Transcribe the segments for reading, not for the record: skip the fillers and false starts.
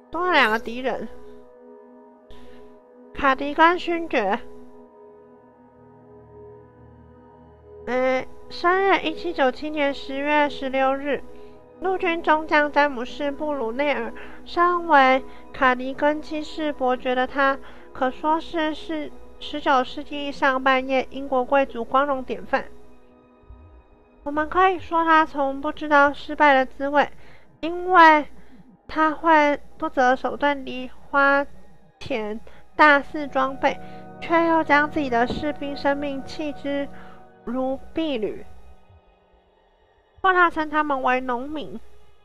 多了2个敌人。卡迪根勋爵，生日1797年10月16日，陆军中将詹姆士·布鲁内尔。身为卡迪根七世伯爵的他，可说是19世纪上半叶英国贵族光荣典范。我们可以说他从不知道失败的滋味，因为他会不择手段地花钱大肆装备，却又将自己的士兵生命弃之如敝履。或他称他们为农民。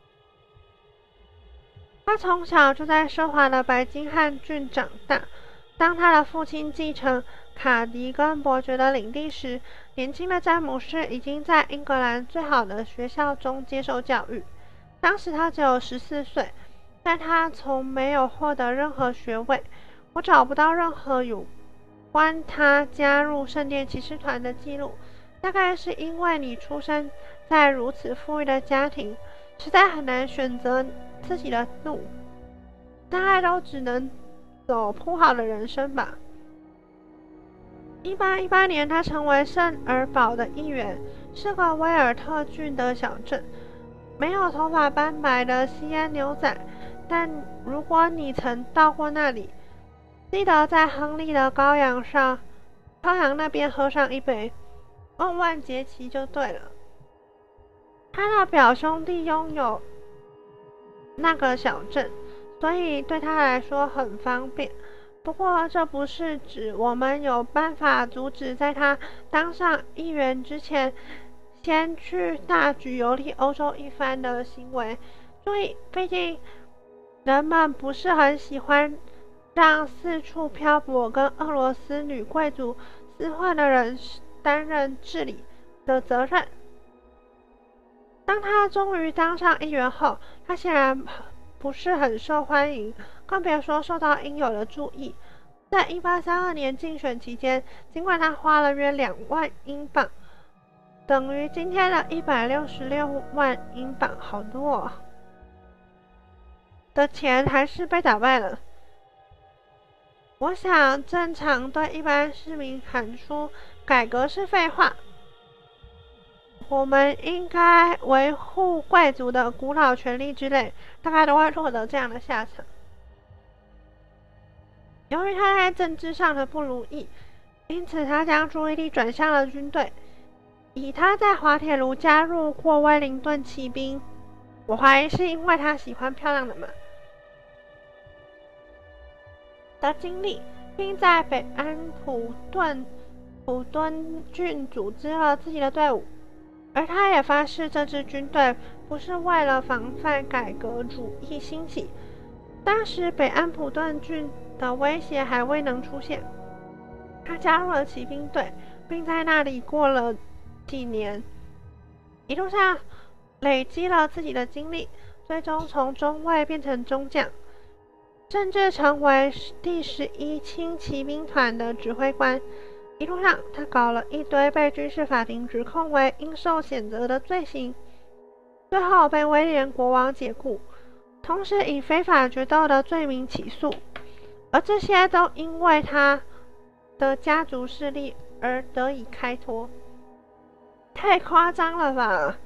他从小就在奢华的白金汉郡长大。当他的父亲继承卡迪根伯爵的领地时，年轻的詹姆士已经在英格兰最好的学校中接受教育。当时他只有14岁，但他从没有获得任何学位。我找不到任何有关他加入圣殿骑士团的记录，大概是因为你出生在如此富裕的家庭，实在很难选择自己的路，大概都只能走铺好的人生吧。1818年，他成为圣尔堡的一员，是个威尔特郡的小镇，没有头发斑白的吸烟牛仔。但如果你曾到过那里，记得在亨利的羔羊那边喝上一杯，问问杰奇就对了。他的表兄弟拥有那个小镇，所以对他来说很方便。不过这不是指我们有办法阻止在他当上议员之前先去大举游历欧洲一番的行为。注意，毕竟人们不是很喜欢让四处漂泊跟俄罗斯女贵族厮混的人担任治理的责任。当他终于当上议员后，他显然不是很受欢迎，更别说受到应有的注意。在1832年竞选期间，尽管他花了约2万英镑，等于今天的166万英镑，好多哦，的钱，还是被打败了。我想，正常对一般市民喊出改革是废话，我们应该维护贵族的古老权利之类，大概都会获得这样的下场。由于他在政治上的不如意，因此他将注意力转向了军队。以他在滑铁卢加入过威灵顿骑兵，我怀疑是因为他喜欢漂亮的马的经历，并在北安普敦郡组织了自己的队伍。而他也发誓，这支军队不是为了防范改革主义兴起。当时北安普顿郡的威胁还未能出现。他加入了骑兵队，并在那里过了几年，一路上累积了自己的经历，最终从中尉变成中将，甚至成为第11轻骑兵团的指挥官。一路上，他搞了一堆被军事法庭指控为应受谴责的罪行，最后被威廉国王解雇，同时以非法决斗的罪名起诉，而这些都因为他的家族势力而得以开脱。太夸张了吧！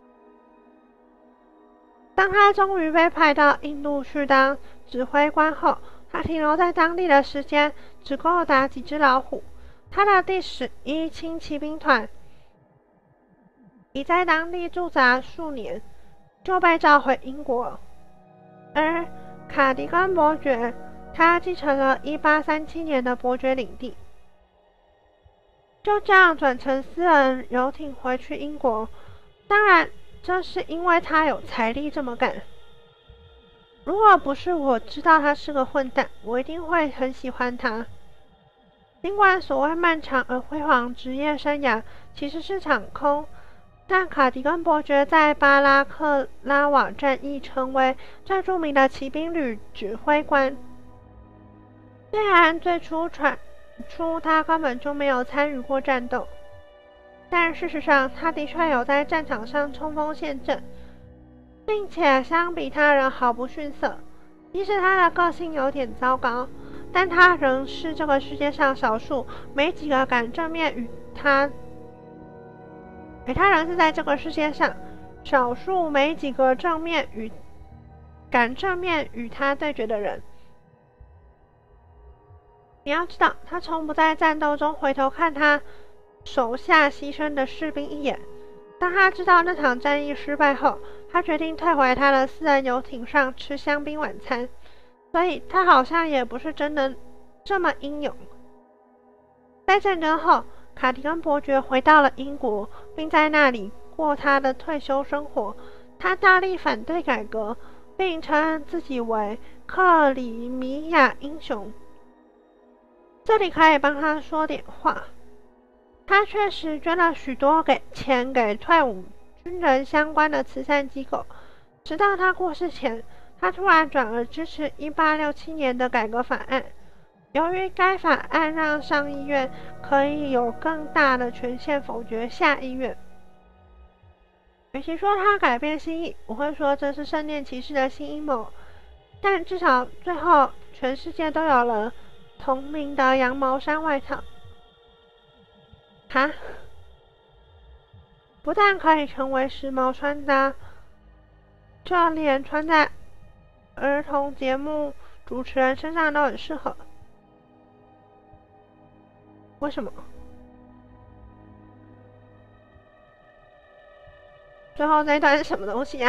当他终于被派到印度去当指挥官后，他停留在当地的时间只够打几只老虎。他的第11轻骑兵团已在当地驻扎数年，就被召回英国。而卡迪根伯爵，他继承了1837年的伯爵领地，就这样转乘私人游艇回去英国。当然，这是因为他有财力这么干。如果不是我知道他是个混蛋，我一定会很喜欢他。尽管所谓漫长而辉煌职业生涯其实是场空，但卡迪根伯爵在巴拉克拉瓦战役成为最著名的骑兵旅指挥官。虽然最初传出他根本就没有参与过战斗，但事实上他的确有在战场上冲锋陷阵，并且相比他人毫不逊色。 即使他的个性有点糟糕，但他仍是这个世界上少数没几个敢正面与他，他仍是在这个世界上少数没几个敢正面与他对决的人。你要知道，他从不在战斗中回头看他手下牺牲的士兵一眼。当他知道那场战役失败后，他决定退回他的私人游艇上吃香槟晚餐，所以他好像也不是真的这么英勇。在战争后，卡迪根伯爵回到了英国，并在那里过他的退休生活。他大力反对改革，并承认自己为克里米亚英雄。这里可以帮他说点话。他确实捐了许多钱给退伍军人相关的慈善机构，直到他过世前，他突然转而支持1867年的改革法案。由于该法案让上议院可以有更大的权限否决下议院。与其说他改变心意，我会说这是圣殿骑士的新阴谋，但至少最后全世界都有了同名的羊毛衫外套。不但可以成为时髦穿搭，就连穿在儿童节目主持人身上都很适合。为什么？最后这一段是什么东西啊？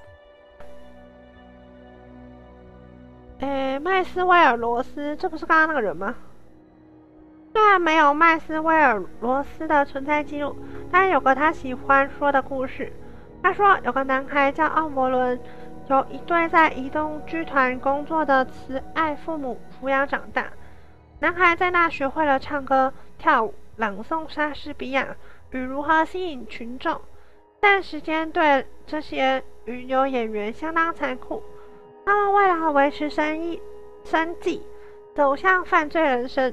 麦斯威尔罗斯，这不是刚刚那个人吗？虽然没有麦斯威尔罗斯的存在记录，但有个他喜欢说的故事。他说有个男孩叫奥伯伦，由一对在移动剧团工作的慈爱父母抚养长大。男孩在那学会了唱歌、跳舞、朗诵莎士比亚与如何吸引群众，但时间对这些女流演员相当残酷，他们为了维持生计，走向犯罪人生。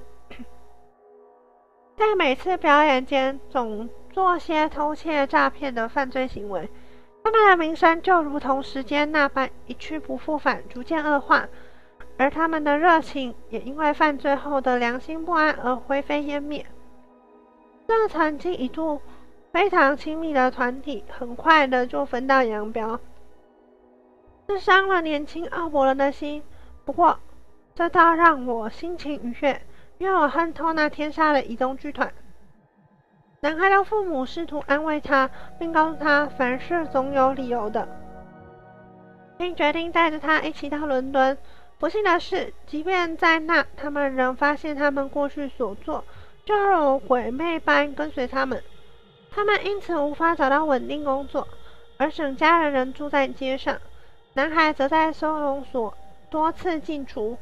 在每次表演间总做些偷窃、诈骗的犯罪行为，他们的名声就如同时间那般一去不复返，逐渐恶化，而他们的热情也因为犯罪后的良心不安而灰飞烟灭。这曾经一度非常亲密的团体，很快的就分道扬镳，这伤了年轻奥伯伦的心。不过，这倒让我心情愉悦，因为我恨透那天杀的移动剧团。男孩的父母试图安慰他，并告诉他凡事总有理由的，并决定带着他一起到伦敦。不幸的是，即便在那，他们仍发现他们过去所做就如鬼魅般跟随他们。他们因此无法找到稳定工作，而整家人仍住在街上。男孩则在收容所多次进出。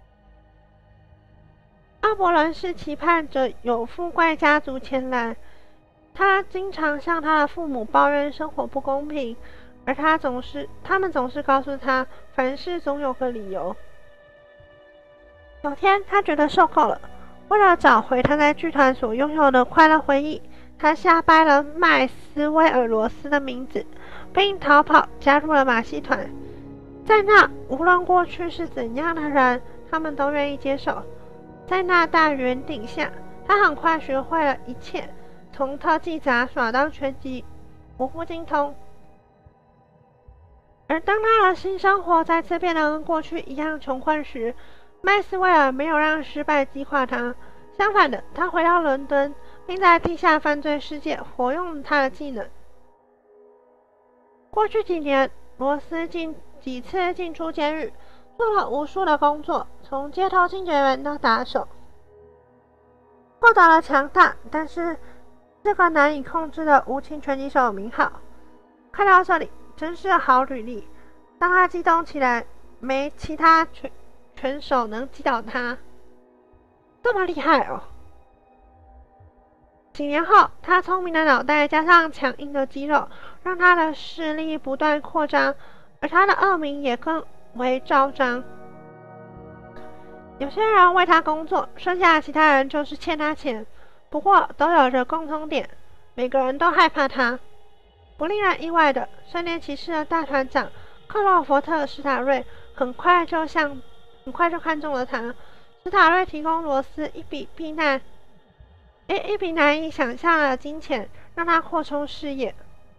奥伯伦是期盼着有富贵家族前来，他经常向他的父母抱怨生活不公平，而他们总是告诉他，凡事总有个理由。有天，他觉得受够了，为了找回他在剧团所拥有的快乐回忆，他瞎掰了麦斯威尔罗斯的名字，并逃跑加入了马戏团。在那，无论过去是怎样的人，他们都愿意接受。在那大圆顶下，他很快学会了一切，从特技杂耍到拳击，无不精通。而当他的新生活再次变得跟过去一样穷困时，麦斯威尔没有让失败击垮他，相反的，他回到伦敦，并在地下犯罪世界活用他的技能。过去几年，罗斯几次进出监狱，做了无数的工作，从街头清洁员到打手，获得了强大但是这个难以控制的无情拳击手的名号。看到这里，真是好履历。当他激动起来，没其他拳手能击倒他，这么厉害哦！几年后，他聪明的脑袋加上强硬的肌肉，让他的势力不断扩张，而他的恶名也更为昭彰。有些人为他工作，剩下的其他人就是欠他钱，不过都有着共同点，每个人都害怕他。不令人意外的，圣殿骑士的大团长克洛佛特·史塔瑞很快就看中了他。史塔瑞提供罗斯一笔难以想象的金钱，让他扩充事业，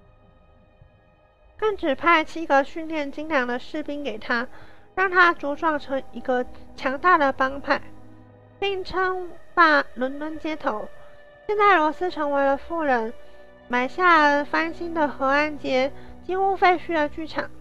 更指派7个训练精良的士兵给他，让他茁壮成一个强大的帮派，并称霸伦敦街头。现在罗斯成为了富人，买下了翻新的河岸街几乎废墟的剧场，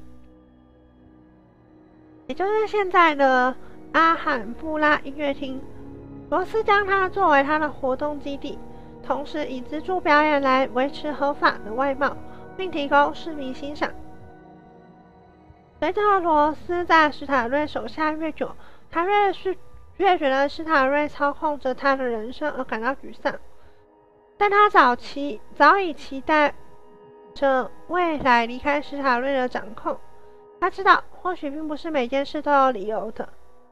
也就是现在的阿罕布拉音乐厅。罗斯将它作为他的活动基地，同时以资助表演来维持合法的外貌，并提供市民欣赏。随着罗斯在史塔瑞手下越久，他越觉得史塔瑞操控着他的人生而感到沮丧。但他早已期待着未来离开史塔瑞的掌控。他知道，或许并不是每件事都有理由的。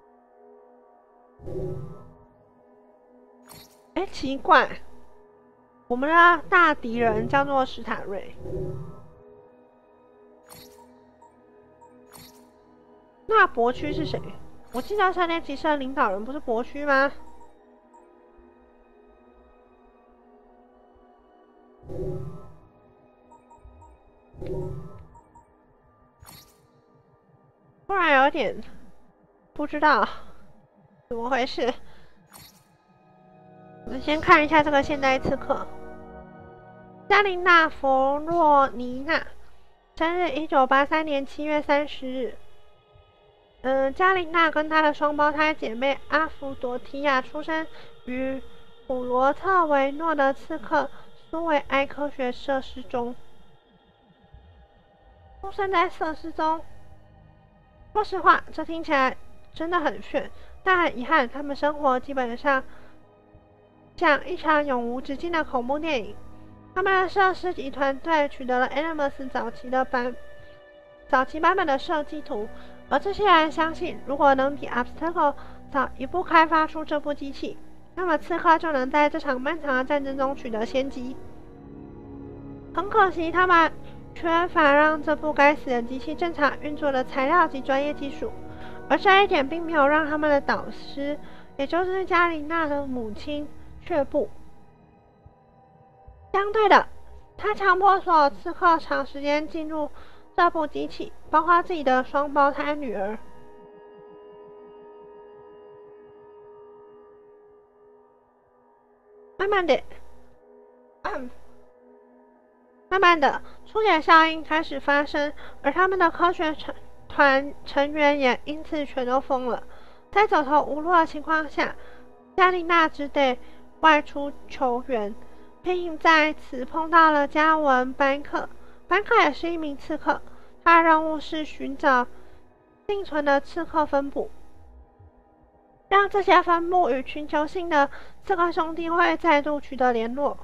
奇怪，我们的大敌人叫做史塔瑞。那博区是谁？我记得3年级生的领导人不是博区吗？突然有点不知道怎么回事。我们先看一下这个现代刺客加琳娜·弗洛尼娜，生日1983年7月30日。加琳娜跟她的双胞胎姐妹阿弗朵提亚出生于普罗特维诺的刺客苏维埃科学设施中。出生在设施中，说实话，这听起来真的很炫，但很遗憾，他们生活基本上像一场永无止境的恐怖电影。他们的设施及团队取得了 Animus 早期版本的设计图，而这些人相信，如果能比 Obstacle 早一步开发出这部机器，那么刺客就能在这场漫长的战争中取得先机。很可惜，他们缺乏让这部该死的机器正常运作的材料及专业技术，而这一点并没有让他们的导师，也就是加琳娜的母亲却步。相对的，他强迫所有刺客长时间进入这部机器，包括自己的双胞胎女儿。慢慢的，出血效应开始发生，而他们的科学团成员也因此全都疯了。在走投无路的情况下，加琳娜只得外出求援，并在此碰到了加文·班克。班克也是一名刺客，他的任务是寻找幸存的刺客分部，让这些分部与全球性的刺客兄弟会再度取得联络。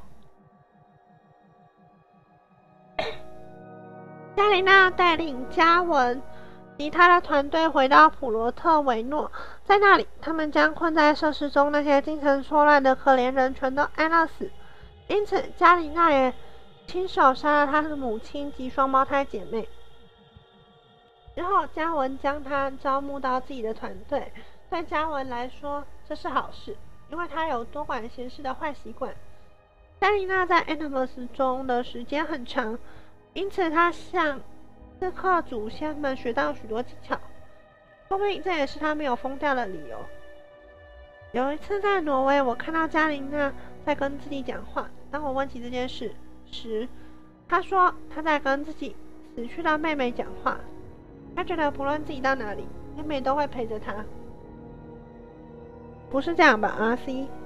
加琳娜带领加文及他的团队回到普罗特维诺，在那里，他们将困在设施中那些精神错乱的可怜人全都安乐死。因此，加琳娜也亲手杀了他的母亲及双胞胎姐妹。之后，加文将他招募到自己的团队。对加文来说，这是好事，因为他有多管闲事的坏习惯。加琳娜在 Animus 中的时间很长，因此他向刺客祖先们学到许多技巧，说不定这也是他没有疯掉的理由。有一次在挪威，我看到加琳娜在跟自己讲话。当我问起这件事时，她说她在跟自己死去的妹妹讲话。她觉得不论自己到哪里，妹妹都会陪着她。不是这样吧，RC？